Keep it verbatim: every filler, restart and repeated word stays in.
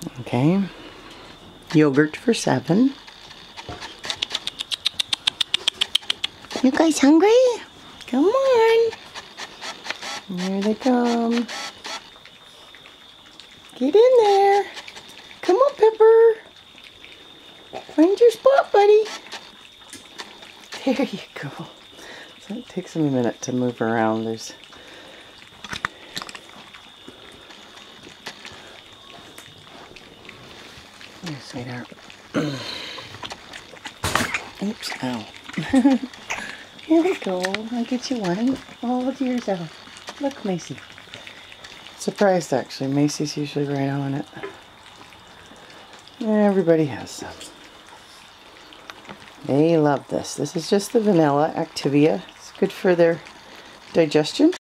Okay. Yogurt for seven. You guys hungry? Come on. Here they come. Get in there. Come on, Pepper. Find your spot, buddy. There you go. So it takes them a minute to move around. There's Here, sweetheart. Oops, ow. Here we go. I'll get you one. Oh, dear's out. Look, Macy. Surprised, actually. Macy's usually right on it. Everybody has some. They love this. This is just the vanilla Activia. It's good for their digestion.